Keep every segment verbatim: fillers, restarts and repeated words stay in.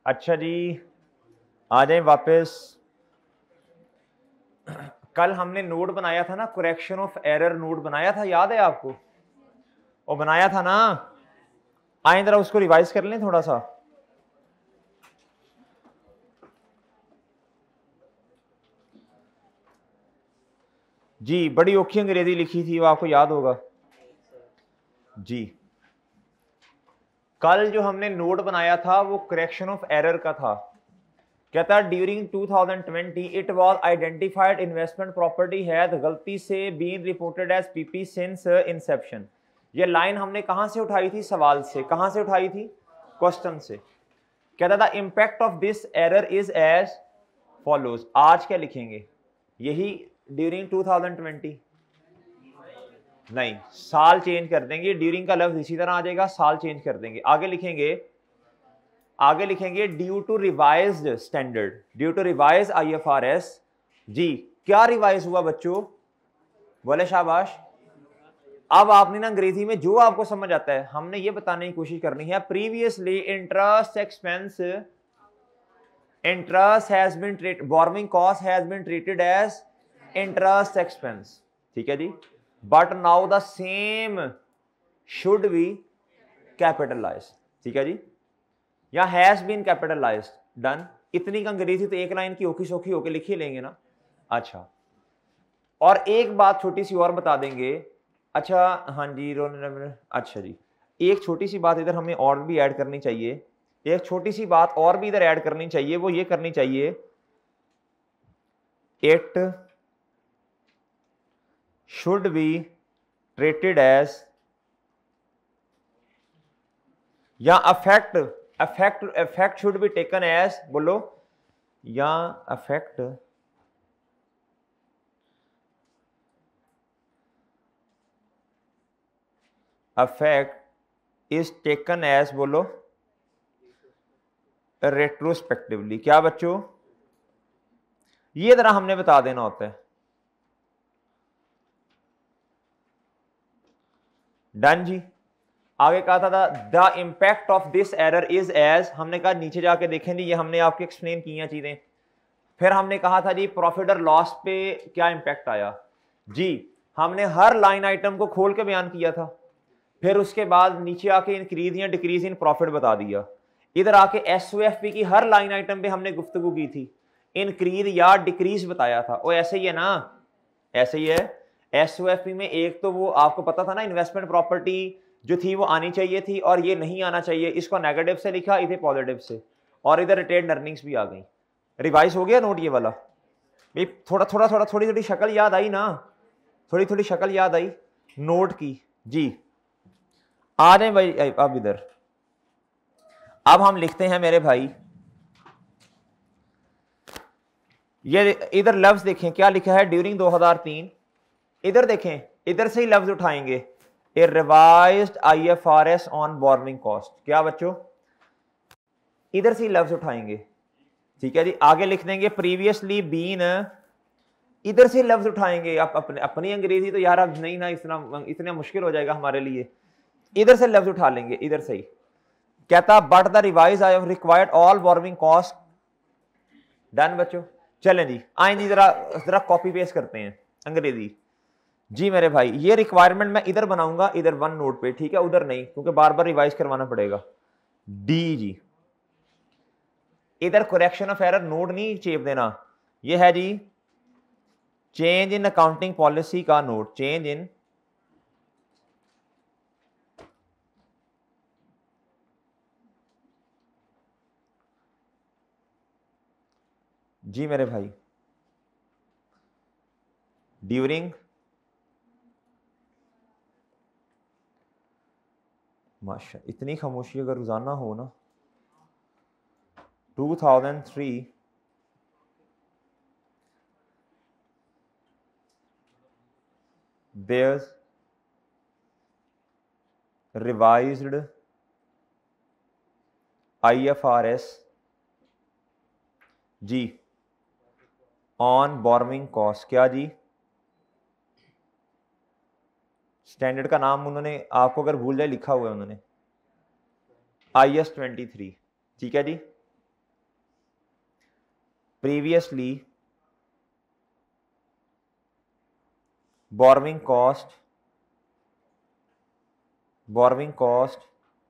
अच्छा जी, आ जाए वापस। कल हमने नोट बनाया था ना, करेक्शन ऑफ एरर नोट बनाया था, याद है आपको? वो बनाया था ना, आए जरा उसको रिवाइज कर लें थोड़ा सा। जी, बड़ी औखी अंग्रेजी लिखी थी, वो आपको याद होगा जी। कल जो हमने नोट बनाया था वो करेक्शन ऑफ एरर का था। कहता है during two thousand twenty it was identified investment property has गलती से been reported as PP since inception. ये लाइन हमने कहां से उठाई थी? सवाल से। कहां से उठाई थी? क्वेश्चन से। कहता था impact of this error is as follows. आज क्या लिखेंगे? यही ड्यूरिंग टू थाउजेंड ट्वेंटी नहीं, साल चेंज कर देंगे। ड्यूरिंग का लफ्ज इसी तरह आ जाएगा, साल चेंज कर देंगे। आगे लिखेंगे आगे लिखेंगे due to revised standard, due to revise IFRS. जी, क्या रिवाइज हुआ बच्चों? बोले शाबाश। अब आपने ना अंग्रेजी में जो आपको समझ आता है हमने ये बताने की कोशिश करनी है। Previously interest expense interest has been treated, borrowing cost has been treated as interest expense, ठीक है जी। But now the same should be capitalize, ठीक है जी। या हैज बीन कैपिटलाइज्ड, डन। इतनी का अंग्रेजी तो एक लाइन की ओखी सोखी होके लिखी लेंगे ना। अच्छा, और एक बात छोटी सी और बता देंगे। अच्छा हाँ जी, अच्छा जी, एक छोटी सी बात इधर हमें और भी ऐड करनी चाहिए। एक छोटी सी बात और भी इधर ऐड करनी चाहिए, वो ये करनी चाहिए, it should be treated as, या affect affect affect should be taken as, बोलो, या affect affect is taken as, बोलो, रेट्रोस्पेक्टिवली। क्या बच्चों? ये जरा हमने बता देना होता है। डन जी। आगे कहा था the impact of this error is as, हमने कहा नीचे जाके देखें जी, ये हमने आपको एक्सप्लेन किया चीजें। फिर हमने कहा था जी प्रॉफिट और लॉस पे क्या इंपैक्ट आया जी, हमने हर लाइन आइटम को खोल के बयान किया था। फिर उसके बाद नीचे आके इंक्रीज या डिक्रीज इन प्रॉफिट बता दिया। इधर आके एसओएफपी की हर लाइन आइटम पे हमने गुफ्तगू की थी, इंक्रीज या डिक्रीज बताया था। वो ऐसे ही है ना, ऐसे ही है। एसओएफपी में एक तो वो आपको पता था ना, इन्वेस्टमेंट प्रॉपर्टी जो थी वो आनी चाहिए थी और ये नहीं आना चाहिए, इसको नेगेटिव से लिखा, इधर पॉजिटिव से, और इधर रिटेन अर्निंग्स भी आ गई। रिवाइज हो गया नोट ये वाला? भाई थोड़ा थोड़ा थोड़ा थोड़ी थोड़ी शक्ल याद आई ना, थोड़ी थोड़ी शक्ल याद आई नोट की जी। आ जाए भाई अब इधर। अब हम लिखते हैं मेरे भाई, ये इधर लफ्ज देखें क्या लिखा है, ड्यूरिंग दो हज़ार तीन। इधर देखें, इधर से ही लफ्ज उठाएंगे, a revised IFRS on borrowing cost. क्या बच्चों? इधर से ही लफ्ज उठाएंगे, ठीक है जी। आगे लिख देंगे प्रीवियसली बीन, इधर से लफ्ज उठाएंगे। आप अपने अपनी अंग्रेजी तो यार अब नहीं ना, इतना इतना मुश्किल हो जाएगा हमारे लिए। इधर से लफ्ज उठा लेंगे, इधर से ही। कहता but the revise I have required all borrowing cost. Done बच्चों, चलें जी, आए जी जरा जरा कॉपी पेस्ट करते हैं अंग्रेजी जी मेरे भाई। ये रिक्वायरमेंट मैं इधर बनाऊंगा, इधर वन नोट पे, ठीक है, उधर नहीं, क्योंकि बार बार रिवाइज करवाना पड़ेगा। डी जी, इधर करेक्शन ऑफ एरर नोट नहीं चेप देना, ये है जी चेंज इन अकाउंटिंग पॉलिसी का नोट, चेंज इन जी मेरे भाई, ड्यूरिंग, माशा इतनी खामोशी अगर रोजाना हो ना, two thousand three there's revised I F R S जी ऑन बोरोइंग कॉस्ट। क्या जी? स्टैंडर्ड का नाम उन्होंने आपको अगर भूल जाए लिखा हुआ है उन्होंने, आई एस ट्वेंटी थ्री, ठीक है जी। Previously borrowing cost borrowing cost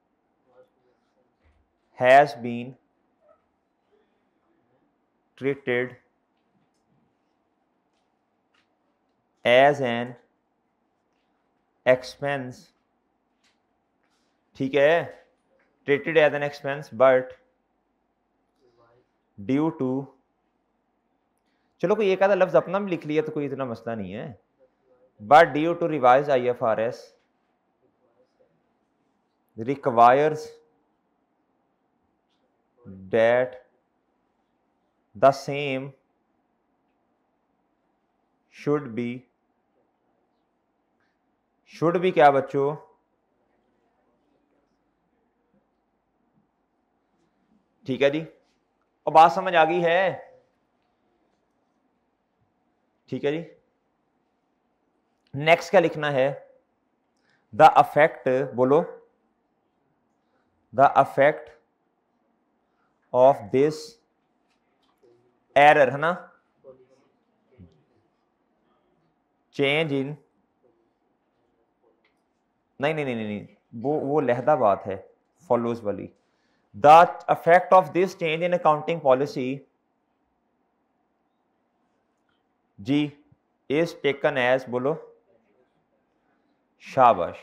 has been treated as an expense, ठीक है, treated as an expense but due to, चलो कोई एक आधा लफ्ज अपना भी लिख लिया तो कोई इतना मसला नहीं है, but due to revised I F R S requires that the same should be should be क्या बच्चों, ठीक है जी, और बात समझ आ गई है, ठीक है जी। नेक्स्ट क्या लिखना है, द अफेक्ट, बोलो, the affect of this error, है ना, चेंज इन, नहीं नहीं नहीं नहीं वो वो लहदा बात है, फॉलोज वाली, the affect of this change in accounting policy जी इज टेकन एज, बोलो, शाबाश,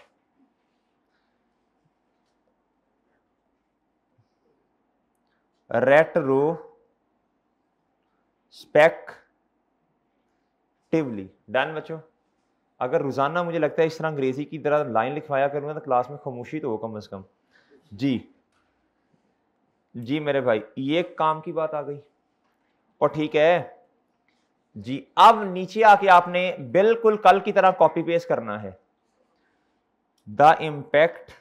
रेट्रोस्पेक्टिवली, डन बच्चों। अगर रोजाना मुझे लगता है इस तरह अंग्रेजी की तरह लाइन लिखवाया करूंगा तो क्लास में खामोशी तो हो कम से कम। जी जी मेरे भाई, ये काम की बात आ गई, और ठीक है जी। अब नीचे आके आपने बिल्कुल कल की तरह कॉपी पेस्ट करना है, the impact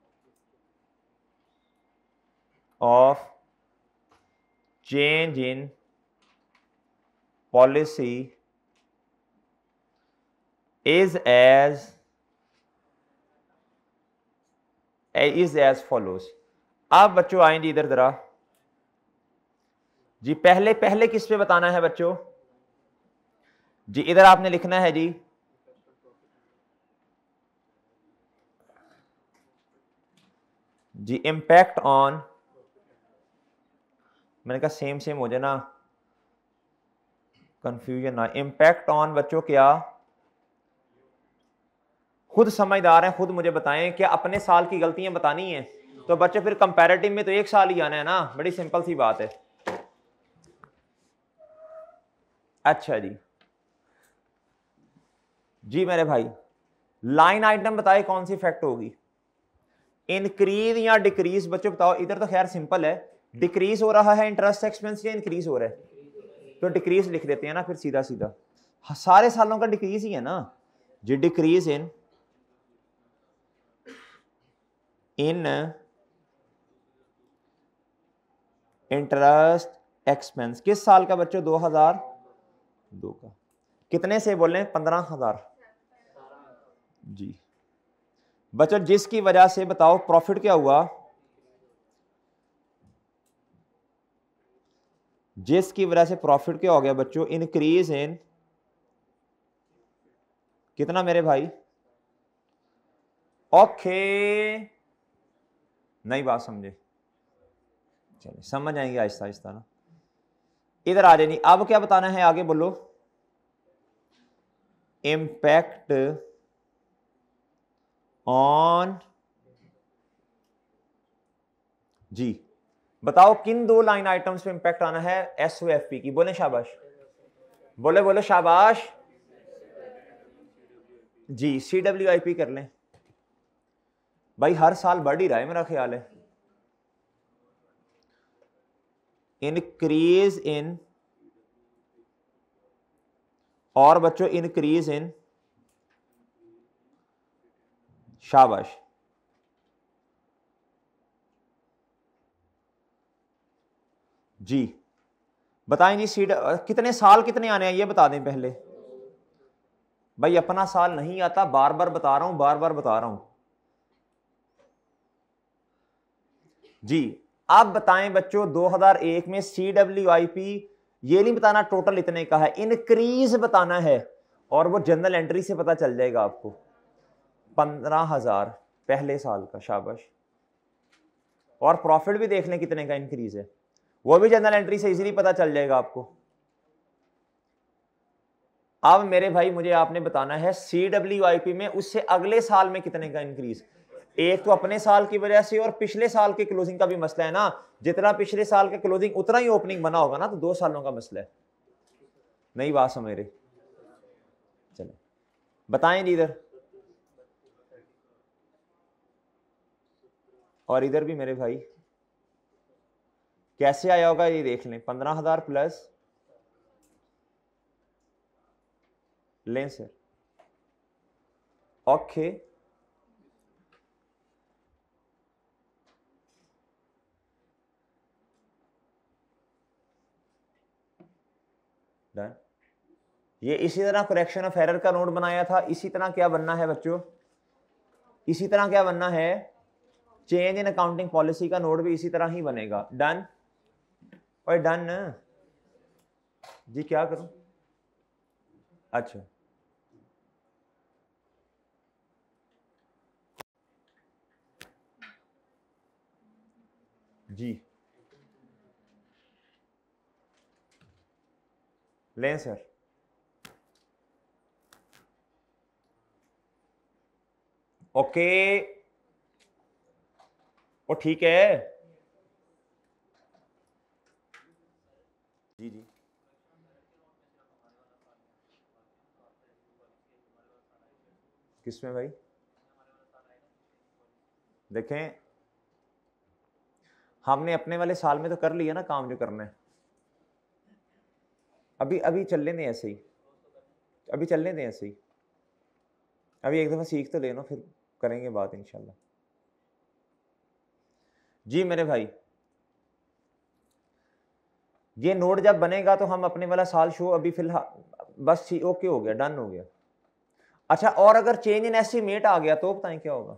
of change in policy is as is as follows. अब बच्चों आएंगे इधर जरा जी, पहले पहले किस पे बताना है बच्चों जी, इधर आपने लिखना है जी, जी इम्पैक्ट ऑन, मैंने कहा सेम सेम हो जाए ना, कंफ्यूजन ना, इम्पैक्ट ऑन बच्चों क्या, खुद समझदार हैं खुद मुझे बताएं, क्या अपने साल की गलतियां बतानी है तो बच्चे फिर कंपैरेटिव में तो एक साल ही आना है ना, बड़ी सिंपल सी बात है। अच्छा जी जी मेरे भाई, लाइन आइटम बताए कौन सी इफेक्ट होगी, इंक्रीज या डिक्रीज, बच्चों बताओ, इधर तो खैर सिंपल है, डिक्रीज हो रहा है इंटरेस्ट एक्सपेंस या इंक्रीज हो रहा है, तो डिक्रीज लिख देते हैं ना फिर सीधा सीधा, सारे सालों का डिक्रीज ही है ना जी, decrease in in interest expense, किस साल का बच्चों, दो हजार दो का, कितने से बोले, पंद्रह हजार जी बच्चों, जिसकी वजह से बताओ प्रॉफिट क्या हुआ, जिसकी वजह से प्रॉफिट क्या हो गया बच्चों, इंक्रीज इन कितना मेरे भाई, ओके नई बात समझे, चलिए समझ आएंगे आहिस्ता आहिस्ता ना, इधर आ जाइए। अब क्या बताना है आगे बोलो, इम्पैक्ट ऑन जी, बताओ किन दो लाइन आइटम्स पे इंपैक्ट आना है, एस ओ एफ पी की, बोले शाबाश, बोले बोले शाबाश जी, सी डब्ल्यू आई पी कर लें भाई, हर साल बढ़ ही रहा है मेरा ख्याल है, इंक्रीज इन, और बच्चों इंक्रीज इन, शाबाश जी, बताएं जी, सीड कितने साल कितने आने हैं ये बता दें पहले भाई, अपना साल नहीं आता, बार बार बता रहा हूं, बार बार बता रहा हूं जी। अब बताएं बच्चों, दो हज़ार एक में सी डब्ल्यू आई पी ये नहीं बताना टोटल इतने का है, इंक्रीज बताना है, और वो जनरल एंट्री से पता चल जाएगा आपको। पंद्रह हजार पहले साल का, शाबाश। और प्रॉफिट भी देख लें कितने का इंक्रीज है, वो भी जनरल एंट्री से इजीली पता चल जाएगा आपको। अब मेरे भाई मुझे आपने बताना है सी डब्ल्यू आई पी में उससे अगले साल में कितने का इंक्रीज। एक तो अपने साल की वजह से और पिछले साल के क्लोजिंग का भी मसला है ना, जितना पिछले साल का क्लोजिंग उतना ही ओपनिंग बना होगा ना, तो दो सालों का मसला है। नई बात समझ रहे? चले बताएं जी इधर, और इधर भी मेरे भाई कैसे आया होगा ये देख लें। पंद्रह हजार प्लस लें सर, ओके डन। ये इसी तरह करेक्शन ऑफ एरर का नोट बनाया था, इसी तरह क्या बनना है बच्चों, इसी तरह क्या बनना है, चेंज इन अकाउंटिंग पॉलिसी का नोट भी इसी तरह ही बनेगा। डन और डन जी, क्या करूं? अच्छा जी लें सर, ओके ओ ठीक है जी जी। किसमें भाई? देखें हमने अपने वाले साल में तो कर लिया ना काम जो करना है, अभी अभी चलने दें ऐसे ही, अभी चलने दें ऐसे ही, अभी एक दफा सीख तो लेना, फिर करेंगे बात इंशाल्लाह। जी मेरे भाई ये नोट जब बनेगा तो हम अपने वाला साल शो अभी फिलहाल बस ओके हो गया, डन हो गया। अच्छा और अगर चेंज इन एस्टीमेट आ गया तो बताएं क्या होगा?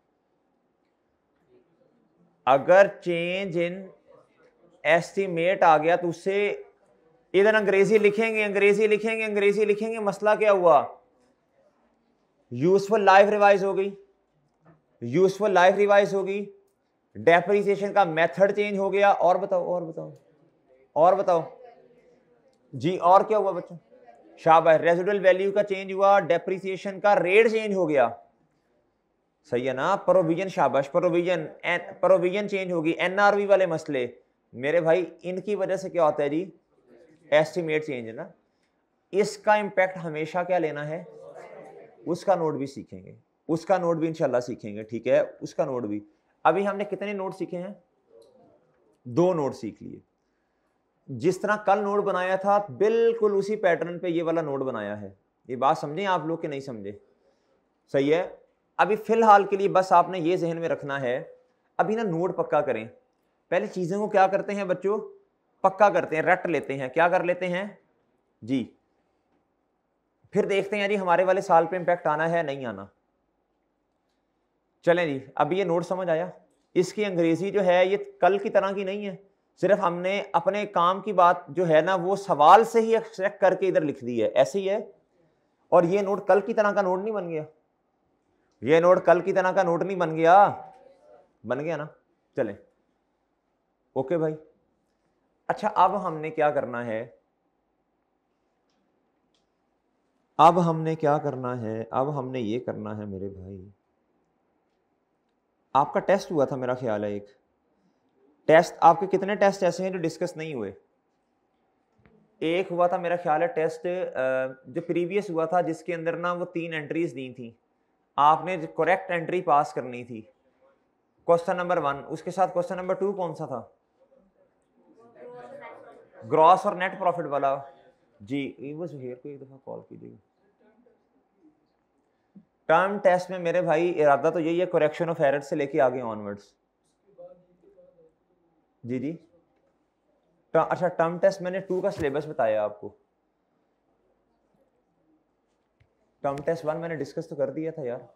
अगर चेंज इन एस्टीमेट आ गया तो उससे इधर अंग्रेजी लिखेंगे, अंग्रेजी लिखेंगे, अंग्रेजी लिखेंगे, मसला क्या हुआ, यूजफुल लाइफ रिवाइज हो गई, यूजफुल लाइफ रिवाइज होगी, डेप्रिसिएशन का मेथड चेंज हो गया, और बताओ और बताओ और बताओ जी, और क्या हुआ बच्चों? शाबाश, रेजिडुअल वैल्यू का चेंज हुआ, डेप्रिसिएशन का रेट चेंज हो गया, सही है ना, प्रोविजन, शाबाश प्रोविजन, प्रोविजन चेंज होगी, एनआरवी वाले मसले मेरे भाई इनकी वजह से क्या होता है जी, एस्टिमेट चेंज है ना। इसका इंपैक्ट हमेशा क्या लेना है, उसका नोट भी सीखेंगे, उसका नोट भी इंशाल्लाह सीखेंगे, ठीक है, उसका नोट भी। अभी हमने कितने नोट सीखे हैं? दो नोट सीख लिए। जिस तरह कल नोट बनाया था बिल्कुल उसी पैटर्न पे ये वाला नोट बनाया है। ये बात समझे आप लोग कि नहीं समझे? सही है। अभी फिलहाल के लिए बस आपने ये जहन में रखना है, अभी ना नोट पक्का करें, पहले चीजों को क्या करते हैं बच्चों, पक्का करते हैं, रट लेते हैं, क्या कर लेते हैं जी, फिर देखते हैं जी हमारे वाले साल पे इंपैक्ट आना है नहीं आना। चलें जी, अभी ये नोट समझ आया। इसकी अंग्रेजी जो है ये कल की तरह की नहीं है, सिर्फ हमने अपने काम की बात जो है ना वो सवाल से ही एक्सट्रैक्ट करके इधर लिख दी है, ऐसे ही है। और ये नोट कल की तरह का नोट नहीं बन गया, ये नोट कल की तरह का नोट नहीं बन गया, बन गया ना। चलें ओके भाई। अच्छा अब हमने क्या करना है, अब हमने क्या करना है, अब हमने ये करना है मेरे भाई, आपका टेस्ट हुआ था मेरा ख्याल है एक टेस्ट, आपके कितने टेस्ट ऐसे हैं जो डिस्कस नहीं हुए? एक हुआ था मेरा ख्याल है टेस्ट जो प्रीवियस हुआ था जिसके अंदर ना वो तीन एंट्रीज दी थी, आपने करेक्ट एंट्री पास करनी थी, क्वेश्चन नंबर वन। उसके साथ क्वेश्चन नंबर टू कौन सा था? ग्रॉस और नेट प्रॉफिट वाला जी। वो सुहेर को एक दफा कॉल कीजिएगा। टर्म टेस्ट में मेरे भाई इरादा तो यही है करेक्शन ऑफ एरर से लेके आगे ऑनवर्ड्स। जी जी अच्छा, टर्म टेस्ट मैंने टू का सिलेबस बताया आपको, टर्म टेस्ट वन मैंने डिस्कस तो कर दिया था यार।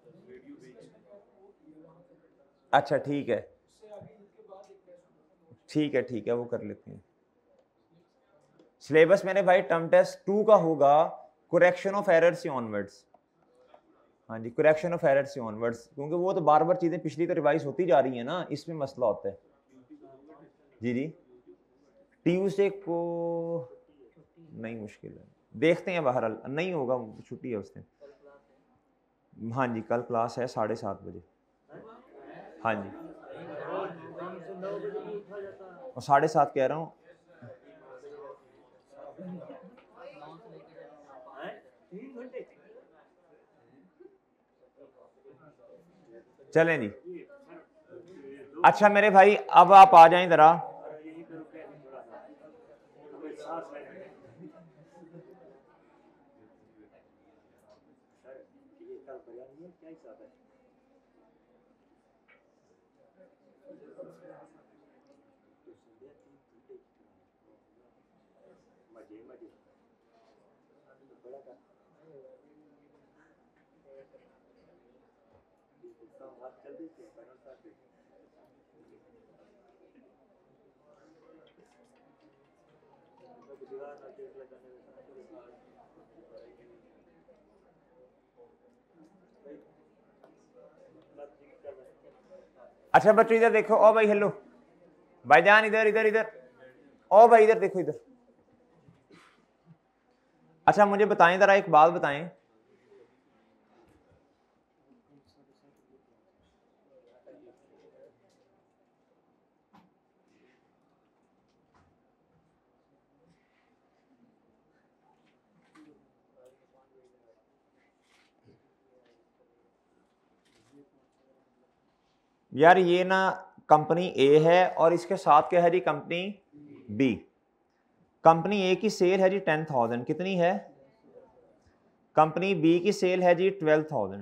अच्छा ठीक है ठीक है ठीक है वो कर लेते हैं। सिलेबस मेरे भाई टर्म टेस्ट टू का होगा करेक्शन ऑफ एरर से ऑनवर्ड्स। हाँ जी, करेक्शन ऑफ एरर से ऑनवर्ड्स, क्योंकि वो तो बार बार चीजें पिछली तो रिवाइज होती जा रही है ना, इसमें मसला होता है। जी जी, ट्यूसडे को नहीं, मुश्किल है, देखते हैं, बहरहाल नहीं होगा, छुट्टी है उस दिन। हाँ जी, कल क्लास है साढ़े सात बजे। हाँ जी, और साढ़े सात कह रहा हूँ। चलें जी। अच्छा मेरे भाई, अब आप आ जाएं जरा। अच्छा बच्चों इधर देखो, ओ भाई हेलो भाईजान, इधर इधर इधर, ओ भाई इधर देखो इधर। अच्छा मुझे बताएं जरा, एक बात बताएं, यार ये ना कंपनी ए है और इसके साथ क्या है जी, कंपनी बी। कंपनी ए की सेल है जी टेन थाउजेंड, कितनी है? कंपनी बी की सेल है जी ट्वेल्व थाउजेंड।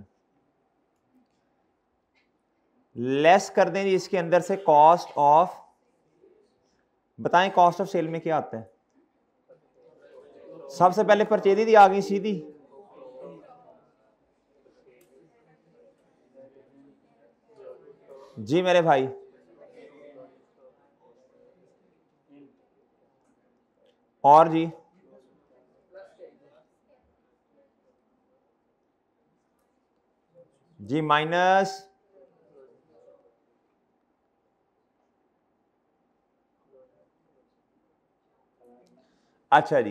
लेस कर दें जी इसके अंदर से कॉस्ट ऑफ, बताएं कॉस्ट ऑफ सेल में क्या आता है? सबसे पहले परचेज दी आ गई सीधी, जी मेरे भाई। और जी जी माइनस, अच्छा जी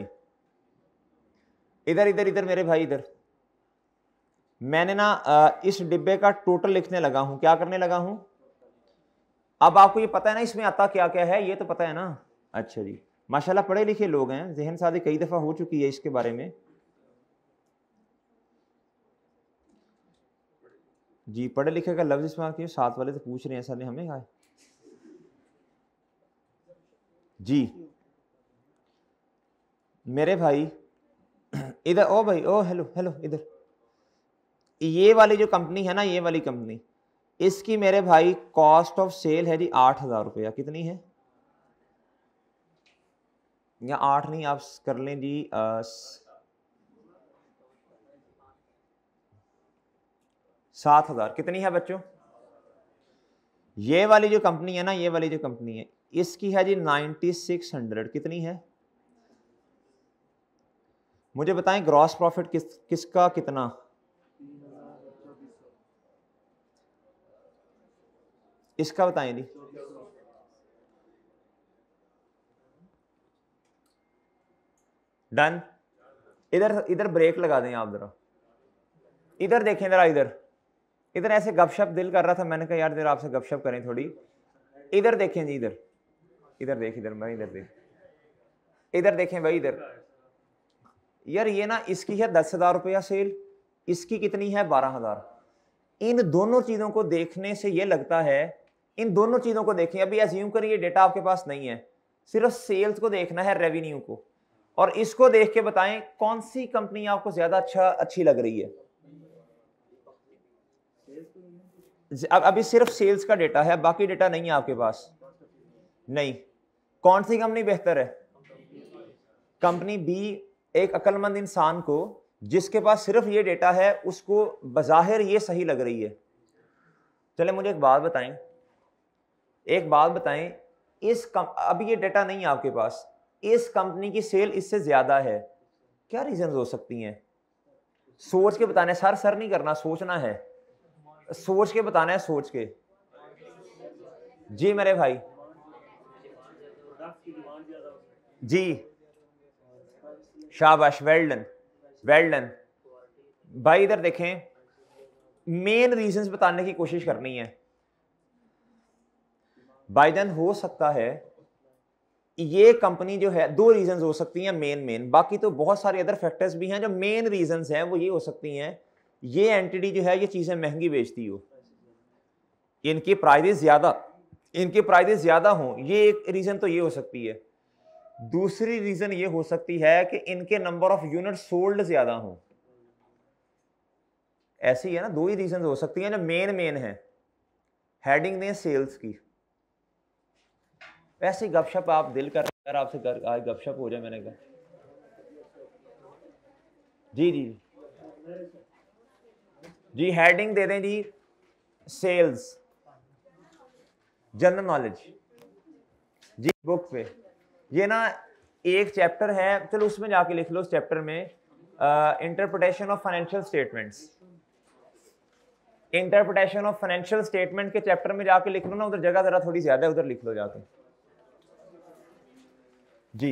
इधर इधर इधर मेरे भाई इधर, मैंने ना इस डिब्बे का टोटल लिखने लगा हूं। क्या करने लगा हूं? अब आपको ये पता है ना इसमें आता क्या क्या है, ये तो पता है ना? अच्छा जी, माशाल्लाह पढ़े लिखे लोग हैं, जहन सादी कई दफा हो चुकी है इसके बारे में। जी पढ़े लिखे का लफ्ज इस्तेमाल किया, साथ वाले तो पूछ रहे हैं सर ने हमें कहा जी मेरे भाई। इधर ओ भाई, ओ हेलो हेलो इधर, ये वाली जो कंपनी है ना, ये वाली कंपनी, इसकी मेरे भाई कॉस्ट ऑफ सेल है जी आठ हजार रुपया। कितनी है? या आठ नहीं, आप कर लें जी आ, सात हजार। कितनी है बच्चों? ये वाली जो कंपनी है ना, ये वाली जो कंपनी है, इसकी है जी नाइन्टी सिक्स हंड्रेड। कितनी है? मुझे बताएं ग्रॉस प्रॉफिट किस किसका कितना? इसका बताएं जी। डन। इधर इधर ब्रेक लगा दें आप जरा, इधर देखें जरा, इधर इधर ऐसे गपशप दिल कर रहा था, मैंने कहा यार इधर आपसे गपशप करें थोड़ी। इधर देखें जी, इधर इधर देख, इधर मैं इधर देख, इधर देखें भाई इधर। यार ये ना इसकी है दस हजार रुपया सेल, इसकी कितनी है? बारह हजार। इन दोनों चीजों को देखने से ये लगता है, इन दोनों चीजों को देखें, अभी एज्यूम करिए डेटा आपके पास नहीं है, सिर्फ सेल्स को देखना है, रेवेन्यू को, और इसको देख के बताएं कौन सी कंपनी आपको ज्यादा अच्छा अच्छी लग रही है। अब अभी सिर्फ सेल्स का डेटा है, बाकी डेटा नहीं है आपके पास। नहीं, कौन सी कंपनी बेहतर है? Company B. एक अक्लमंद इंसान को जिसके पास सिर्फ ये डेटा है, उसको बजाहिर ये सही लग रही है। चले मुझे एक बात बताएं, एक बात बताएं, इस कम, अभी ये डेटा नहीं है आपके पास, इस कंपनी की सेल इससे ज्यादा है, क्या रीजन हो सकती हैं? सोच के बताना है सर, सर नहीं करना, सोचना है, सोच के बताना है, सोच के। जी मेरे भाई जी, शाबाश, वेल डन, वेल डन भाई। इधर देखें, मेन रीजंस बताने की कोशिश करनी है। बाइडन हो सकता है ये कंपनी जो है, दो रीजंस हो सकती हैं मेन मेन, बाकी तो बहुत सारे अदर फैक्टर्स भी हैं। जो मेन रीजंस हैं वो ये हो सकती हैं, ये एंटिटी जो है ये चीजें महंगी बेचती हो, इनकी प्राइसेस ज्यादा इनकी प्राइसेस ज्यादा हो, ये एक रीजन तो ये हो सकती है। दूसरी रीजन ये हो सकती है कि इनके नंबर ऑफ यूनिट सोल्ड ज्यादा हो। ऐसी है ना, दो ही रीजन हो सकती हैं जो मेन मेन है। हेडिंग दें सेल्स की। वैसे गपशप आप दिल कर रहे हैं आपसे कर, आज गपशप हो जाए, मैंने कहा जी जी जी, हेडिंग दे दें जी सेल्स, जनरल नॉलेज जी, बुक पे। ये ना एक चैप्टर है, चलो उसमें जाके लिख लो। उस चैप्टर में interpretation of financial statements, interpretation of financial statement के चैप्टर में जाके लिख लो ना, उधर जगह जरा थोड़ी ज्यादा है, उधर लिख लो जाके जी।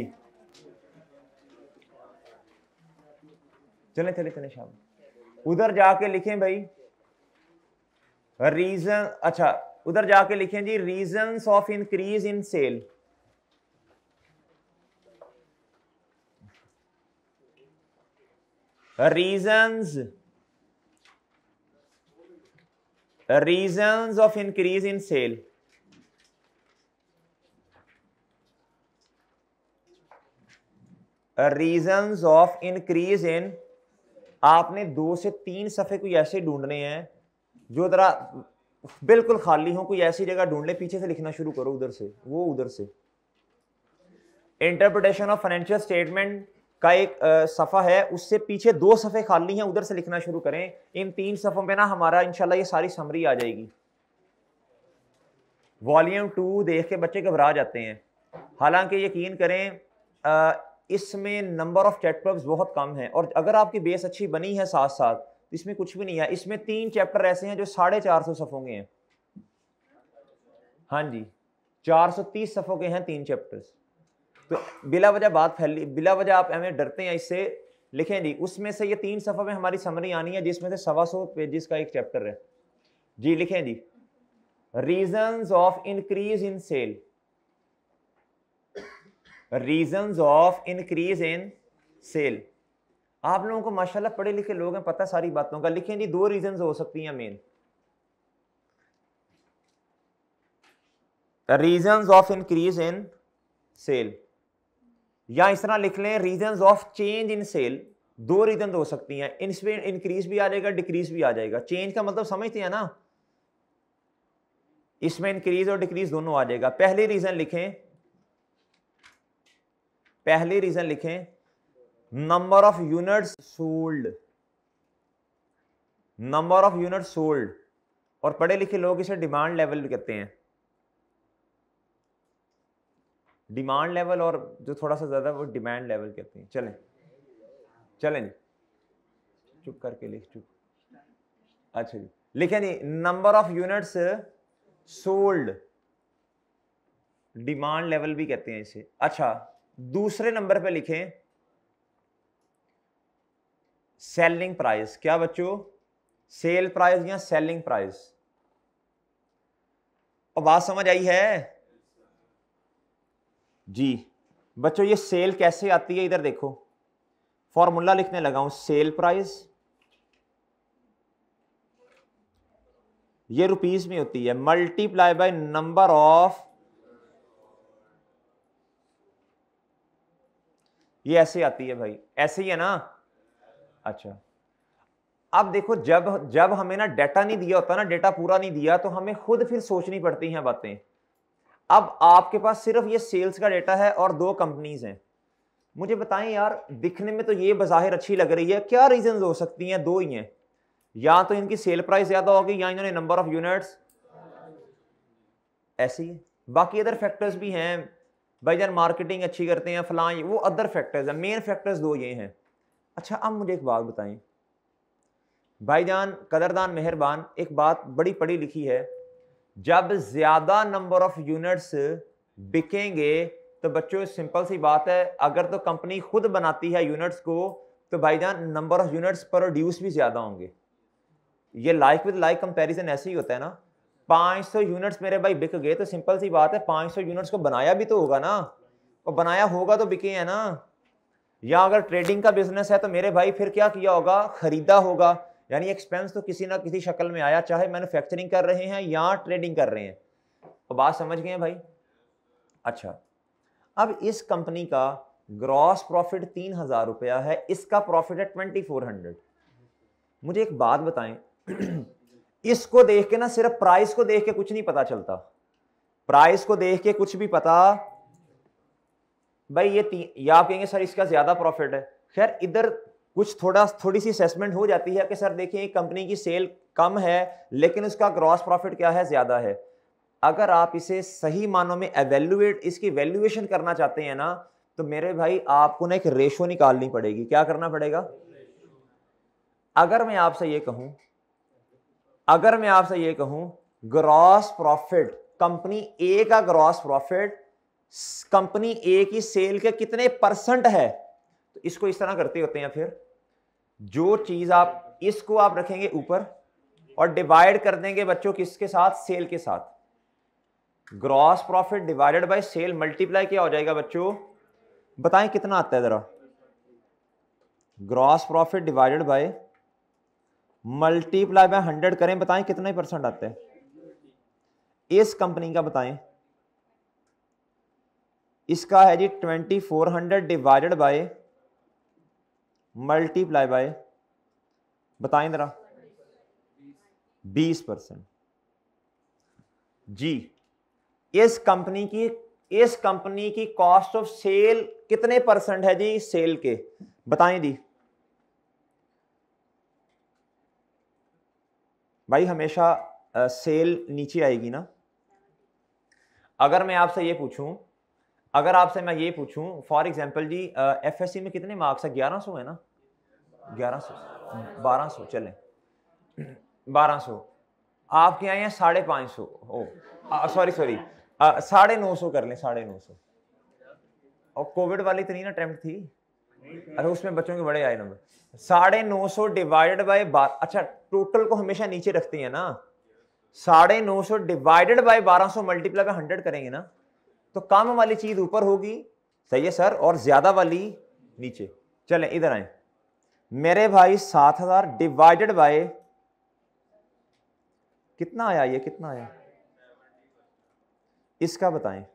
चले चले चले शाम, उधर जाके लिखें भाई रीजन, अच्छा उधर जाके लिखें जी reasons of increase in sale. Reasons reasons of increase in sale. Reasons of increase in, आपने दो से तीन सफे कोई ऐसे ढूंढने हैं जो जरा बिल्कुल खाली हो, कोई ऐसी जगह ढूंढ ले, पीछे से लिखना शुरू करो, उधर से वो उधर से। इंटरप्रिटेशन ऑफ फाइनेंशियल स्टेटमेंट का एक आ, सफा है, उससे पीछे दो सफे खाली हैं, उधर से लिखना शुरू करें। इन तीन सफों पे ना हमारा इंशाल्लाह ये सारी समरी आ जाएगी। वॉल्यूम टू देख के बच्चे घबरा जाते हैं, हालांकि यकीन करें आ, इसमें नंबर ऑफ चैप्टर्स बहुत कम है, और अगर आपकी बेस अच्छी बनी है साथ साथ तो इसमें कुछ भी नहीं है। इसमें तीन चैप्टर ऐसे हैं जो साढ़े चार सौ सफ़ों के हैं। हाँ जी, चार सौ तीस सफ़ों के हैं तीन चैप्टर्स। तो बिला वजह बात फैली, बिला वजह आप हमें डरते हैं इससे। लिखें जी, उसमें से ये तीन सफ़ा में हमारी समरी आनी है, जिसमें से सवा सौ पेजेस का एक चैप्टर है जी। लिखें जी reasons of increase in sale, reasons of increase in sale. आप लोगों को माशाल्लाह पढ़े लिखे लोग हैं, पता सारी बातों का। लिखें जी दो रीजंस हो सकती हैं main, reasons of increase in sale, या इस तरह लिख लें reasons of change in sale. दो रीजन हो सकती हैं, इसमें इंक्रीज भी आ जाएगा, डिक्रीज भी आ जाएगा। चेंज का मतलब समझते हैं ना, इसमें इंक्रीज और डिक्रीज दोनों आ जाएगा। पहली रीजन लिखें, पहली रीजन लिखें number of units sold, number of unit sold, और पढ़े लिखे लोग इसे डिमांड लेवल भी कहते हैं। डिमांड लेवल और जो थोड़ा सा ज्यादा वो डिमांड लेवल कहते हैं। चलें चलें चुप करके लिख, चुप। अच्छा जी, लिखें जी number of units sold, demand level भी कहते हैं इसे। अच्छा, दूसरे नंबर पे लिखें सेलिंग प्राइस। क्या बच्चों, सेल प्राइस या सेलिंग प्राइस? और बात समझ आई है जी बच्चों? ये सेल कैसे आती है, इधर देखो, फॉर्मूला लिखने लगा हूं। सेल प्राइस ये रुपीस में होती है, मल्टीप्लाई बाय नंबर ऑफ, ये ऐसे आती है भाई, ऐसे ही है ना। अच्छा, अब देखो, जब जब हमें ना डाटा नहीं दिया होता ना, डाटा पूरा नहीं दिया, तो हमें खुद फिर सोचनी पड़ती हैं बातें। अब आपके पास सिर्फ ये सेल्स का डाटा है और दो कंपनीज हैं। मुझे बताएं यार, दिखने में तो ये बज़ाहिर अच्छी लग रही है, क्या रीजंस हो सकती हैं? दो ही हैं, या तो इनकी सेल प्राइस ज्यादा होगी, या इन्होंने नंबर ऑफ यूनिट्स, ऐसे ही। बाकी अदर फैक्टर्स भी हैं, भाईजान मार्केटिंग अच्छी करते हैं फलां, ये वो अदर फैक्टर्स हैं, मेन फैक्टर्स दो ये हैं। अच्छा अब मुझे एक बात बताएं भाईजान कदरदान मेहरबान, एक बात बड़ी पढ़ी लिखी है, जब ज्यादा नंबर ऑफ यूनिट्स बिकेंगे तो बच्चों सिंपल सी बात है, अगर तो कंपनी खुद बनाती है यूनिट्स को तो भाईजान नंबर ऑफ यूनिट्स प्रोड्यूस भी ज्यादा होंगे। ये लाइक विद लाइक कंपैरिजन ऐसे ही होता है ना। पाँच सौ यूनिट्स मेरे भाई बिक गए तो सिंपल सी बात है पाँच सौ यूनिट्स को बनाया भी तो होगा ना, और बनाया होगा तो बिके हैं ना। या अगर ट्रेडिंग का बिजनेस है तो मेरे भाई फिर क्या किया होगा, खरीदा होगा, यानी एक्सपेंस तो किसी ना किसी शक्ल में आया, चाहे मैन्युफैक्चरिंग कर रहे हैं या ट्रेडिंग कर रहे हैं। तो बात समझ गए भाई। अच्छा अब इस कंपनी का ग्रॉस प्रॉफिट तीन हजार रुपया है, इसका प्रॉफिट है ट्वेंटी फोर हंड्रेड। मुझे एक बात बताएं इसको देख के ना सिर्फ प्राइस को देख के कुछ नहीं पता चलता, प्राइस को देख के कुछ भी पता भाई ये तीन, या आप कहेंगे सर इसका ज्यादा प्रॉफिट है। खैर इधर कुछ थोड़ा थोड़ी सी असेसमेंट हो जाती है कि सर देखिए कंपनी की सेल कम है लेकिन उसका ग्रॉस प्रॉफिट क्या है, ज्यादा है। अगर आप इसे सही मानों में एवेल्युएट, इसकी वैल्यूएशन करना चाहते हैं ना, तो मेरे भाई आपको ना एक रेशो निकालनी पड़ेगी। क्या करना पड़ेगा? अगर मैं आपसे ये कहूं अगर मैं आपसे ये कहूं ग्रॉस प्रॉफिट, कंपनी ए का ग्रॉस प्रॉफिट कंपनी ए की सेल के कितने परसेंट है, तो इसको इस तरह करते होते हैं। फिर जो चीज आप इसको आप रखेंगे ऊपर और डिवाइड कर देंगे बच्चों किसके साथ, सेल के साथ। Gross profit divided by sale multiply क्या हो जाएगा बच्चों, बताएं कितना आता है जरा। Gross profit divided by multiply by hundred करें, बताएं कितने परसेंट आता है इस कंपनी का, बताएं। इसका है जी twenty four hundred divided by multiply by, बताएं जरा, बीस परसेंट। जी इस कंपनी की इस कंपनी की कॉस्ट ऑफ सेल कितने परसेंट है जी सेल के, बताएं जी। भाई हमेशा आ, सेल नीचे आएगी ना। अगर मैं आपसे ये पूछूं अगर आपसे मैं ये पूछूं फॉर एग्जांपल जी एफएससी में कितने मार्क्स है, ग्यारह सौ है ना, ग्यारह सौ बारह सौ चलें बारह सौ, आपके आए हैं साढ़े पाँच सौ, ओ सॉरी सॉरी साढ़े नौ सौ कर लें, साढ़े नौ सौ। और कोविड वाली इतनी ना अटेम्प्ट थी, अरे उसमें बच्चों के बड़े आए नंबर। साढ़े नौ सौ डिवाइडेड बाय बारह, अच्छा टोटल को हमेशा नीचे रखते हैं ना, साढ़े नौ सौ डिवाइडेड बाय बारह सौ मल्टीप्लाई बाय हंड्रेड करेंगे ना, तो कम वाली चीज ऊपर होगी, सही है सर, और ज्यादा वाली नीचे। चलें इधर आए मेरे भाई, सात हजार डिवाइडेड बाय कितना आया, ये कितना आया इसका बताएं।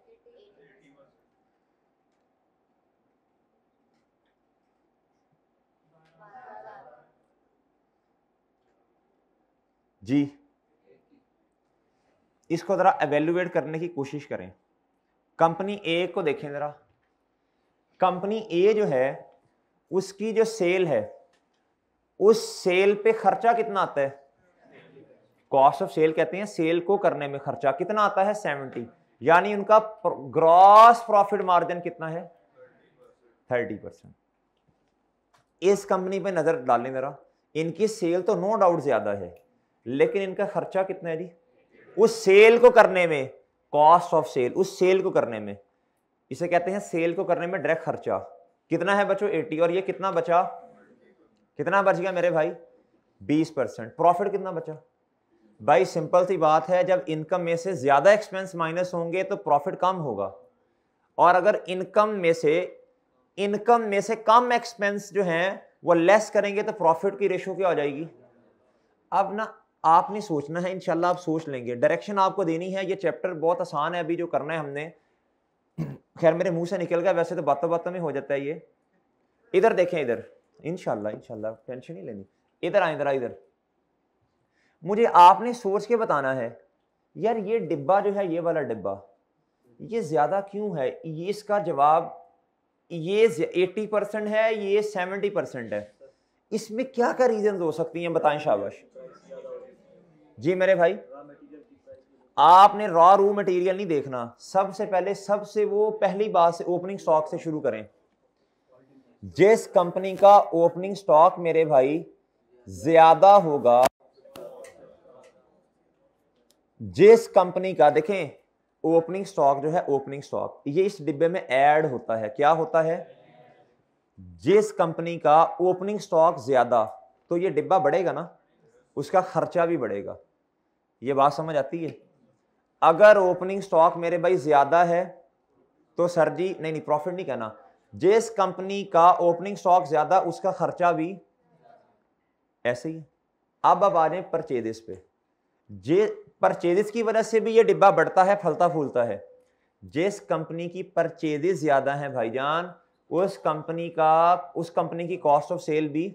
जी इसको जरा एवेल्युएट करने की कोशिश करें। कंपनी ए को देखें जरा, कंपनी ए जो है उसकी जो सेल है, उस सेल पे खर्चा कितना आता है, कॉस्ट ऑफ सेल कहते हैं सेल को करने में खर्चा कितना आता है, सेवेंटी, यानी उनका ग्रॉस प्रॉफिट मार्जिन कितना है, थर्टी परसेंट। इस कंपनी पे नजर डालें जरा, इनकी सेल तो नो डाउट ज्यादा है लेकिन इनका खर्चा कितना है जी, उस सेल को करने में, कॉस्ट ऑफ सेल, उस सेल को करने में, इसे कहते हैं सेल को करने में डायरेक्ट खर्चा कितना है बच्चों, अस्सी, और ये कितना बचा, कितना बच गया मेरे भाई, बीस परसेंट। प्रॉफिट कितना बचा भाई, सिंपल सी बात है, जब इनकम में से ज्यादा एक्सपेंस माइनस होंगे तो प्रॉफिट कम होगा, और अगर इनकम में से इनकम में से कम एक्सपेंस जो हैं वो लेस करेंगे तो प्रॉफिट की रेशो क्या हो जाएगी। अब ना आपने सोचना है, इंशाल्लाह आप सोच लेंगे, डायरेक्शन आपको देनी है। ये चैप्टर बहुत आसान है, अभी जो करना है हमने, खैर मेरे मुंह से निकल गया, वैसे तो बातों बातों में हो जाता है ये। इधर देखें, इधर इंशाल्लाह इंशाल्लाह टेंशन नहीं लेनी, इधर आए, इधर इधर मुझे आपने सोच के बताना है यार ये डिब्बा जो है, ये वाला डिब्बा ये ज्यादा क्यों है, ये इसका जवाब ये अस्सी परसेंट है, ये सत्तर परसेंट है, इसमें क्या क्या रीजन हो सकती हैं, बताएं शाबाश। जी मेरे भाई, आपने रॉ रू मटेरियल नहीं देखना, सबसे पहले सबसे वो पहली बात से ओपनिंग स्टॉक से शुरू करें। जिस कंपनी का ओपनिंग स्टॉक मेरे भाई ज्यादा होगा, जिस कंपनी का देखें ओपनिंग स्टॉक जो है, ओपनिंग स्टॉक ये इस डिब्बे में ऐड होता है। क्या होता है? जिस कंपनी का ओपनिंग स्टॉक ज्यादा, तो ये डिब्बा बढ़ेगा ना, उसका खर्चा भी बढ़ेगा। ये बात समझ आती है? अगर ओपनिंग स्टॉक मेरे भाई ज्यादा है तो सर जी नहीं नहीं प्रॉफिट नहीं कहना, जिस कंपनी का ओपनिंग स्टॉक ज्यादा उसका खर्चा भी ऐसे ही। अब अब आ जाए परचेजेस पे। जे परचेजेस की वजह से भी ये डिब्बा बढ़ता है, फलता फूलता है। जिस कंपनी की परचेजेस ज्यादा है भाईजान, उस कंपनी का उस कंपनी की कॉस्ट ऑफ सेल भी।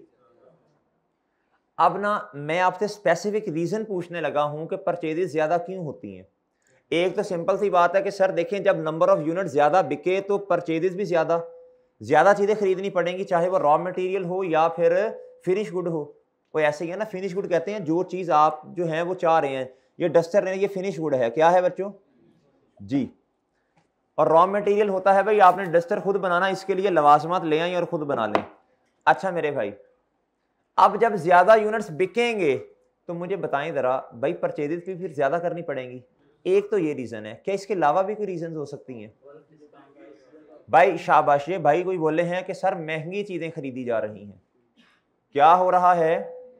अब ना मैं आपसे स्पेसिफिक रीजन पूछने लगा हूं कि परचेजेस ज्यादा क्यों होती हैं। एक तो सिंपल सी बात है कि सर देखें, जब नंबर ऑफ यूनिट ज्यादा बिके तो परचेजेस भी ज्यादा, ज्यादा चीजें खरीदनी पड़ेंगी, चाहे वो रॉ मटेरियल हो या फिर फिनिश गुड हो। कोई ऐसे ही है ना, फिनिश गुड कहते हैं जो चीज आप जो है वो चाह रहे हैं। ये डस्टर है, ये फिनिश गुड है। क्या है बच्चों जी? और रॉ मटेरियल होता है भाई आपने डस्टर खुद बनाना, इसके लिए लवाजमात ले आए और खुद बना लें। अच्छा मेरे भाई, अब जब ज्यादा यूनिट्स बिकेंगे तो मुझे बताएं जरा भाई, परचेजेस भी फिर ज्यादा करनी पड़ेंगी। एक तो ये रीजन है, क्या इसके अलावा भी कोई रीजन हो सकती हैं? भाई शाबाश, ये भाई कोई बोले हैं कि सर महंगी चीजें खरीदी जा रही हैं। क्या हो रहा है?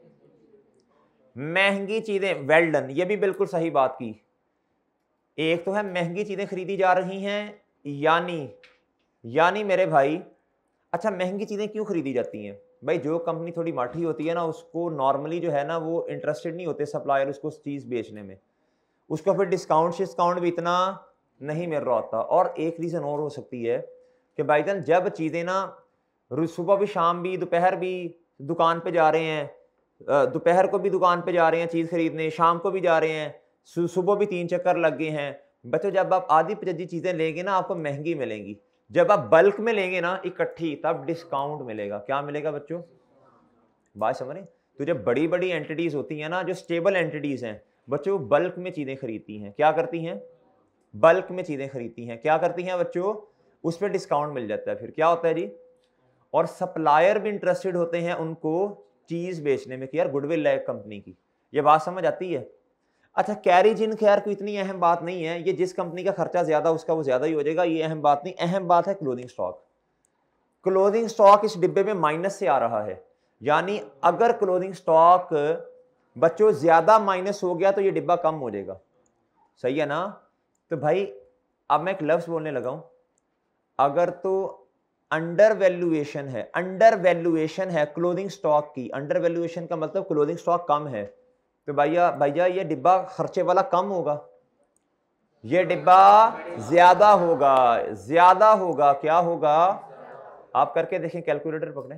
महंगी चीजें, वेल डन, ये भी बिल्कुल सही बात की। एक तो है महंगी चीजें खरीदी जा रही हैं, यानी यानी मेरे भाई, अच्छा महंगी चीजें क्यों खरीदी जाती हैं भाई? जो कंपनी थोड़ी माठी होती है ना, उसको नॉर्मली जो है ना वो इंटरेस्टेड नहीं होते सप्लायर उसको चीज बेचने में, उसको फिर डिस्काउंट डिस्काउंट भी इतना नहीं मिल रहा होता। और एक रीजन और हो सकती है कि भाईजान जब चीजें ना सुबह भी शाम भी दोपहर भी दुकान पे जा रहे हैं, दोपहर को भी दुकान पे जा रहे हैं चीज खरीदने, शाम को भी जा रहे हैं, सुबह भी तीन चक्कर लग गए हैं बच्चों। जब आप आधी पचजी चीजें लेंगे ना आपको महंगी मिलेंगी, जब आप बल्क में लेंगे ना इकट्ठी तब डिस्काउंट मिलेगा। क्या मिलेगा बच्चों? बात समझ रहे? तो जब बड़ी बड़ी एंटिटीज होती हैं ना, जो स्टेबल एंटिटीज हैं बच्चों, बल्क में चीजें खरीदती हैं। क्या करती हैं? बल्क में चीजें खरीदती हैं। क्या करती हैं बच्चों? उस पर डिस्काउंट मिल जाता है। फिर क्या होता है जी? और सप्लायर भी इंटरेस्टेड होते हैं उनको चीज बेचने में कि यार गुडविल है कंपनी की। ये बात समझ आती है? अच्छा कैरीजिन खैर कोई इतनी अहम बात नहीं है, ये जिस कंपनी का खर्चा ज्यादा उसका वो ज्यादा ही हो जाएगा, ये अहम बात नहीं। अहम बात है क्लोथिंग स्टॉक। क्लोथिंग स्टॉक इस डिब्बे में माइनस से आ रहा है, यानी अगर क्लोथिंग स्टॉक बच्चों ज्यादा माइनस हो गया तो ये डिब्बा कम हो जाएगा। सही है ना? तो भाई अब मैं एक लफ्ज बोलने लगा हूं, अगर तो अंडर वैल्यूएशन है, अंडर वैल्यूएशन है क्लोथिंग स्टॉक की, अंडर वैल्यूएशन का मतलब क्लोथिंग स्टॉक कम है, तो भैया भैया ये डिब्बा खर्चे वाला कम होगा, ये डिब्बा ज्यादा होगा, ज्यादा होगा। क्या होगा? आप करके देखें, कैलकुलेटर पकड़े।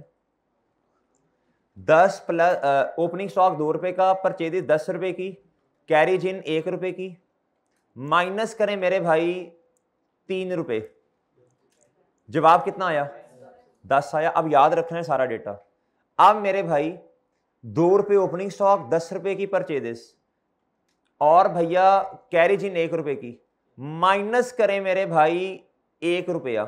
दस प्लस ओपनिंग स्टॉक दो रुपए का, परचेज दस रुपए की, कैरेज इन एक रुपए की, माइनस करें मेरे भाई तीन रुपए, जवाब कितना आया? दस आया। अब याद रखना है सारा डेटा। अब मेरे भाई दो रुपए ओपनिंग स्टॉक, दस रुपए की परचेजेस, और भैया कैरेज इन एक रुपए की, माइनस करें मेरे भाई एक रुपया।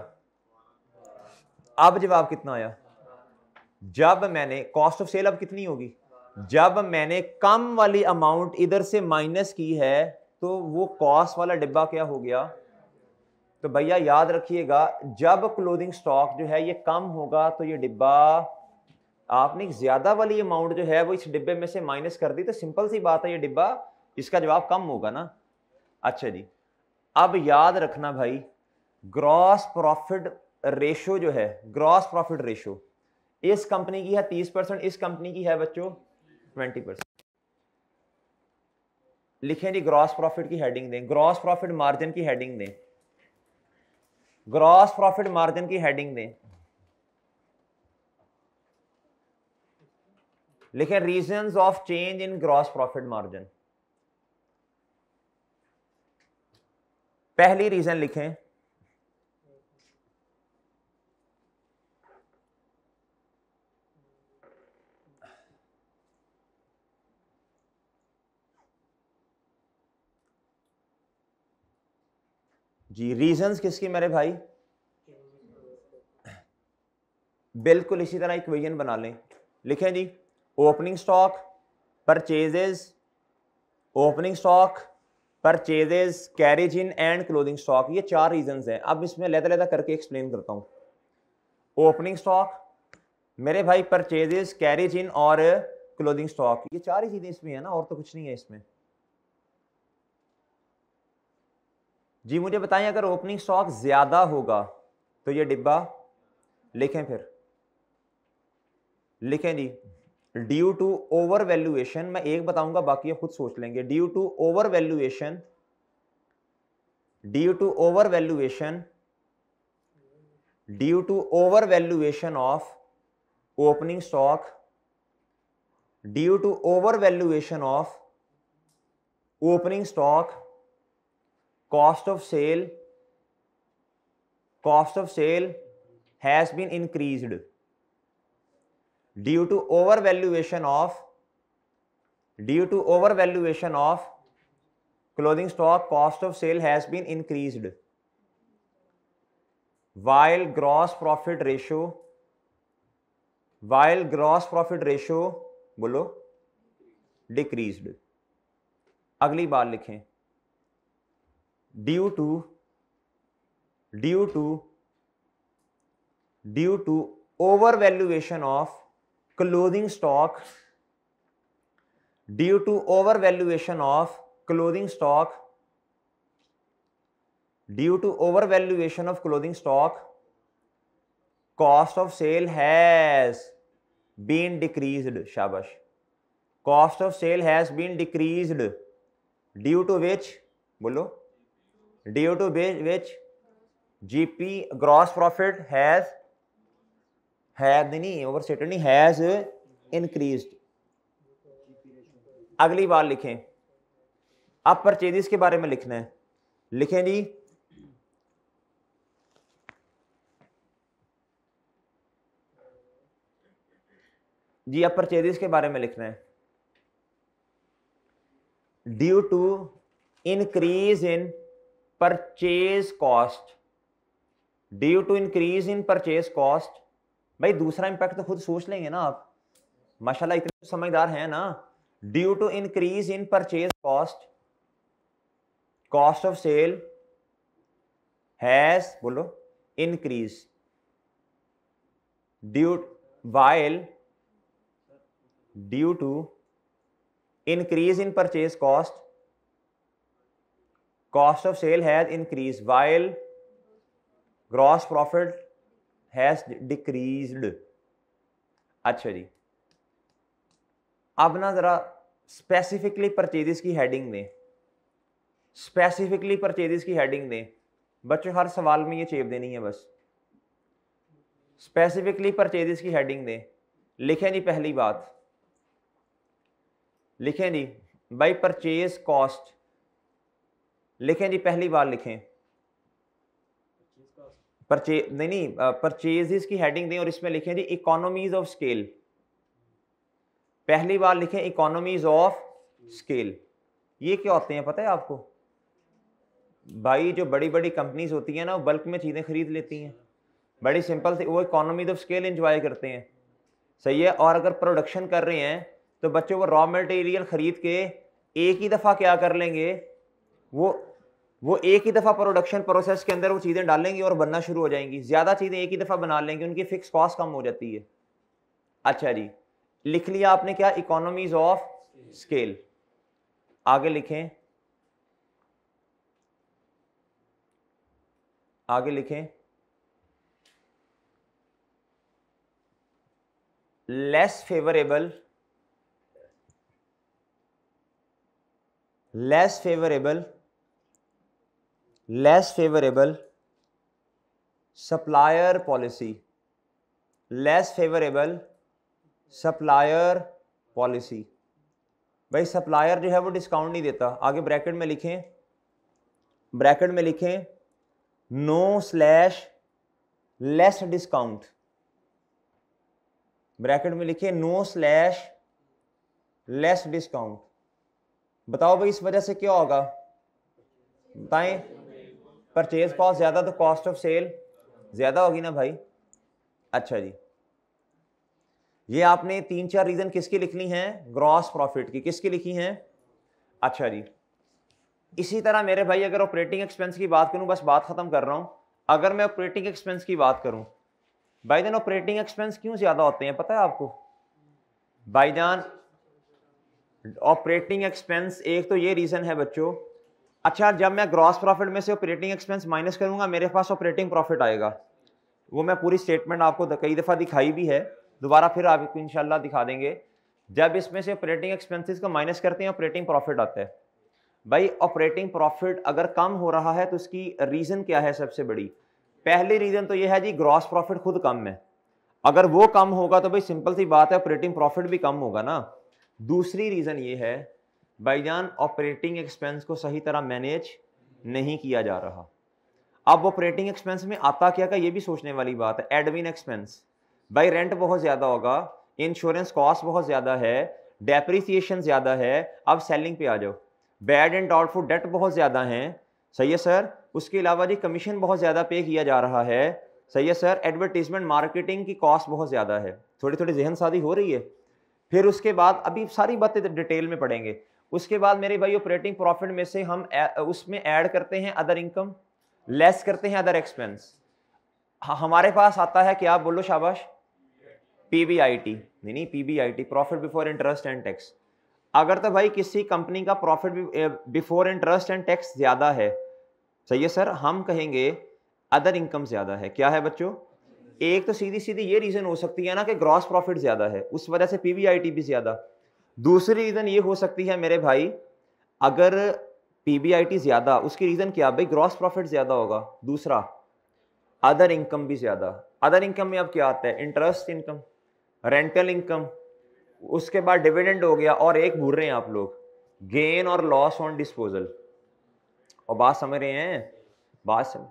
अब जवाब कितना आया? जब मैंने कॉस्ट ऑफ सेल अब कितनी होगी? जब मैंने कम वाली अमाउंट इधर से माइनस की है तो वो कॉस्ट वाला डिब्बा क्या हो गया? तो भैया याद रखिएगा, जब क्लोथिंग स्टॉक जो है ये कम होगा तो ये डिब्बा, आपने ज्यादा वाली अमाउंट जो है वो इस डिब्बे में से माइनस कर दी, तो सिंपल सी बात है ये डिब्बा, इसका जवाब कम होगा ना। अच्छा जी, अब याद रखना भाई, ग्रॉस प्रॉफिट रेशो जो है, ग्रॉस प्रॉफिट रेशो इस कंपनी की है तीस परसेंट, इस कंपनी की है बच्चों ट्वेंटी परसेंट। लिखें जी, ग्रॉस प्रॉफिट की हेडिंग दें, ग्रॉस प्रॉफिट मार्जिन की हेडिंग दें, ग्रॉस प्रॉफिट मार्जिन की हेडिंग दें। लिखें reasons of change in gross profit margin. पहली रीजन लिखें, जी रीजंस किसकी मेरे भाई, बिल्कुल इसी तरह इक्वेशन बना लें, लिखें जी opening stock, purchases, opening stock, purchases, carriage in and closing stock, ये चार रीजंस हैं। अब इसमें लहदा-लहदा करके एक्सप्लेन करता हूं। ओपनिंग स्टॉक मेरे भाई, परचेजेस, कैरेज इन और क्लोथिंग स्टॉक, ये चार ही चीजें इसमें है ना, और तो कुछ नहीं है इसमें। जी मुझे बताएं अगर ओपनिंग स्टॉक ज्यादा होगा तो ये डिब्बा लिखें, फिर लिखें जी ड्यू टू ओवर वैल्यूएशन, मैं एक बताऊंगा बाकी आप खुद सोच लेंगे। Due to over valuation, due to over valuation, due to over valuation of opening stock, due to over valuation of opening stock, cost of sale, cost of sale has been increased due to overvaluation of, due to overvaluation of clothing stock, cost of sale has been increased while gross profit ratio, while gross profit ratio बोलो decreased। अगली बार लिखें due to, due to, due to overvaluation of clothing stock, due to overvaluation of clothing stock, due to overvaluation of clothing stock, cost of sale has been decreased, shabash, cost of sale has been decreased due to which बोलो, due to which G P gross profit has, had नहीं overstated नहीं, has increased। अगली बार लिखें, अब purchases के बारे में लिखना है, लिखें जी जी अब परचेजेस के बारे में लिखना है। Due to increase in purchase cost, due to increase in purchase cost, भाई दूसरा इंपैक्ट तो खुद सोच लेंगे ना आप, माशाल्लाह इतने समझदार हैं ना। Due to increase in purchase cost, cost of sale has बोलो increase due while, due to increase in purchase cost, cost of sale has increased while gross profit has decreased। अच्छा जी अब ना जरा स्पेसिफिकली परचेजेस की heading दें, specifically purchases की heading दें बच्चों, हर सवाल में ये चेप देनी है बस। स्पेसिफिकली परचेजेस की हेडिंग दें, लिखें जी पहली बात, लिखें जी बाई परचेज कॉस्ट, लिखें जी पहली बार लिखें परचेज नहीं नहीं परचेजेस की हेडिंग दें और इसमें लिखें जी इकोनॉमीज ऑफ स्केल, पहली बार लिखें इकोनॉमीज ऑफ स्केल। ये क्या होते हैं पता है आपको भाई, जो बड़ी बड़ी कंपनीज होती हैं ना वो बल्क में चीज़ें खरीद लेती हैं, बड़ी सिंपल थी, वो इकोनॉमीज ऑफ स्केल एंजॉय करते हैं, सही है। और अगर प्रोडक्शन कर रहे हैं तो बच्चों वो रॉ मटेरियल खरीद के एक ही दफ़ा क्या कर लेंगे, वो वो एक ही दफ़ा प्रोडक्शन प्रोसेस के अंदर वो चीज़ें डालेंगे और बनना शुरू हो जाएंगी, ज़्यादा चीज़ें एक ही दफ़ा बना लेंगे, उनकी फिक्स कॉस्ट कम हो जाती है। अच्छा जी लिख लिया आपने क्या, इकोनॉमीज ऑफ स्केल। आगे लिखें, आगे लिखें less favourable, less favorable, less favorable supplier policy, less favorable supplier policy। भाई सप्लायर जो है वो डिस्काउंट नहीं देता, आगे ब्रैकेट में लिखें, ब्रैकेट में लिखें no slash less discount, bracket में लिखें नो स्लैश लेस डिस्काउंट। बताओ भाई इस वजह से क्या होगा, बताएं, परचेज कॉस्ट ज़्यादा तो कॉस्ट ऑफ सेल ज़्यादा होगी ना भाई। अच्छा जी, ये आपने तीन चार रीज़न किसकी लिख ली हैं? ग्रॉस प्रॉफिट की। किसकी लिखी हैं? अच्छा जी। इसी तरह मेरे भाई अगर ऑपरेटिंग एक्सपेंस की बात करूं, बस बात ख़त्म कर रहा हूं, अगर मैं ऑपरेटिंग एक्सपेंस की बात करूं, भाईजान ऑपरेटिंग एक्सपेंस क्यों ज़्यादा होते हैं पता है आपको? भाईजान ऑपरेटिंग एक्सपेंस एक तो ये रीज़न है बच्चों। अच्छा, जब मैं ग्रॉस प्रॉफिट में से ऑपरेटिंग एक्सपेंस माइनस करूंगा मेरे पास ऑपरेटिंग प्रॉफिट आएगा। वो मैं पूरी स्टेटमेंट आपको कई दफ़ा दिखाई भी है, दोबारा फिर आपको इंशाल्लाह दिखा देंगे। जब इसमें से ऑपरेटिंग एक्सपेंसेस को माइनस करते हैं ऑपरेटिंग प्रॉफिट आता है। भाई ऑपरेटिंग प्रॉफिट अगर कम हो रहा है तो इसकी रीज़न क्या है? सबसे बड़ी पहली रीज़न तो यह है जी ग्रॉस प्रॉफिट खुद कम है, अगर वो कम होगा तो भाई सिंपल सी बात है ऑपरेटिंग प्रॉफिट भी कम होगा ना। दूसरी रीज़न ये है भाईजान ऑपरेटिंग एक्सपेंस को सही तरह मैनेज नहीं किया जा रहा। अब ऑपरेटिंग एक्सपेंस में आता क्या का ये भी सोचने वाली बात है। एडमिन एक्सपेंस, भाई रेंट बहुत ज़्यादा होगा, इंश्योरेंस कॉस्ट बहुत ज़्यादा है, डेप्रिसिएशन ज़्यादा है। अब सेलिंग पे आ जाओ, बैड एंड डाउटफुल डेट बहुत ज़्यादा हैं, सही है सर। उसके अलावा जी कमीशन बहुत ज़्यादा पे किया जा रहा है, सही है सर। एडवर्टीजमेंट मार्केटिंग की कॉस्ट बहुत ज़्यादा है, थोड़ी थोड़ी जहन सादी हो रही है। फिर उसके बाद अभी सारी बातें डिटेल में पढ़ेंगे। उसके बाद मेरे भाई ऑपरेटिंग प्रॉफिट में से हम ए, उसमें ऐड करते हैं अदर इनकम, लेस करते हैं अदर एक्सपेंस। हमारे पास आता है क्या? बोलो शाबाश। पीबीआईटी नहीं नहीं PBIT, profit before interest and tax. अगर तो भाई किसी कंपनी का profit before interest and tax ज्यादा है, सही है सर, हम कहेंगे अदर इनकम ज्यादा है। क्या है बच्चों? एक तो सीधी सीधी ये रीजन हो सकती है ना कि ग्रॉस प्रॉफिट ज्यादा है, उस वजह से पीबीआईटी भी ज्यादा। दूसरी रीजन ये हो सकती है मेरे भाई, अगर पीबीआईटी ज्यादा, उसकी रीजन क्या? भाई ग्रॉस प्रॉफिट ज्यादा होगा। दूसरा अदर इनकम भी ज्यादा। अदर इनकम में अब क्या आता है? इंटरेस्ट इनकम, रेंटल इनकम, उसके बाद डिविडेंड हो गया, और एक भूल रहे हैं आप लोग, गेन और लॉस ऑन डिस्पोजल। और बात समझ रहे हैं? बात समझ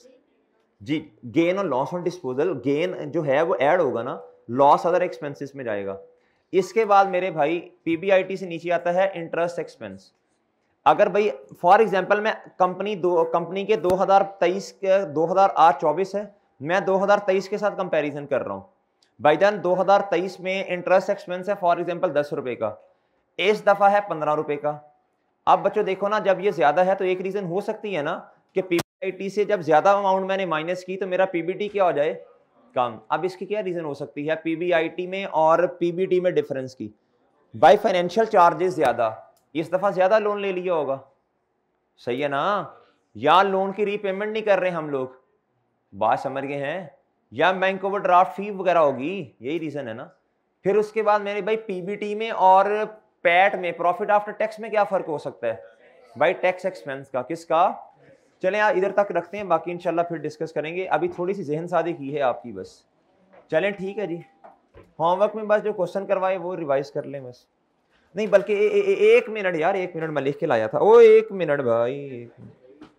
जी, गेन और लॉस ऑन डिस्पोजल, गेन जो है वो ऐड होगा ना, लॉस अदर एक्सपेंसेस में जाएगा। इसके बाद मेरे भाई पीबीआईटी से नीचे आता है इंटरेस्ट एक्सपेंस। अगर भाई फॉर एग्जांपल मैं कंपनी दो कंपनी के दो हज़ार तेईस के दो हज़ार आठ चौबीस है, मैं दो हज़ार तेईस के साथ कंपैरिजन कर रहा हूं। भाईजान दो हज़ार तेईस में इंटरेस्ट एक्सपेंस है फॉर एग्जांपल दस रुपए का, इस दफा है पंद्रह रुपए का। अब बच्चों देखो ना, जब ये ज्यादा है तो एक रीजन हो सकती है ना कि पीबीआईटी से जब ज्यादा अमाउंट मैंने माइनस की तो मेरा पीबीटी क्या हो जाए? कम। अब इसकी क्या रीजन हो सकती है पीबीआईटी में और पीबीटी में डिफरेंस की? बाय फाइनेंशियल चार्जेस ज्यादा, इस दफा ज्यादा लोन ले लिया होगा, सही है ना, या लोन की रीपेमेंट नहीं कर रहे हम लोग, बात समझ गए हैं, या बैंक ओवरड्राफ्ट फी वगैरह होगी, यही रीजन है ना। फिर उसके बाद मेरे भाई पीबीटी में और पैट में, प्रॉफिट आफ्टर टैक्स में क्या फर्क हो सकता है? भाई टैक्स एक्सपेंस का। किसका? चलें यार इधर तक रखते हैं, बाकी इंशाल्लाह फिर डिस्कस करेंगे। अभी थोड़ी सी जहन सादी की है आपकी बस। चलें ठीक है जी, होमवर्क में बस जो क्वेश्चन करवाए वो रिवाइज कर लें बस। नहीं बल्कि ए, ए, ए, एक मिनट यार, एक मिनट मैं लिख के लाया था। ओ एक मिनट भाई, एक मिनट।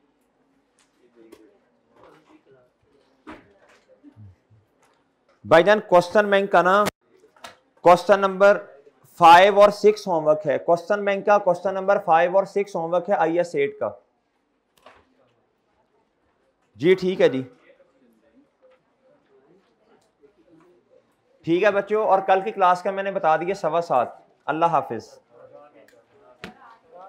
भाईजान क्वेश्चन बैंक का ना क्वेश्चन नंबर फाइव और सिक्स होमवर्क है। क्वेश्चन बैंक का क्वेश्चन नंबर फाइव और सिक्स होमवर्क है आई एस एट का। जी ठीक है जी, ठीक है बच्चों। और कल की क्लास का मैंने बता दिया सवा सात। अल्लाह हाफिज।